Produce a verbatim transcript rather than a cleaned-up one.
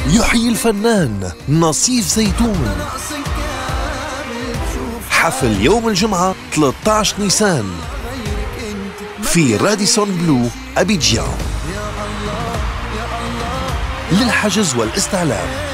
يحيي الفنان نصيف زيتون. حفل يوم الجمعة ثلاثة عشر نيسان في راديسون بلو أبيجان. للحجز والاستعلام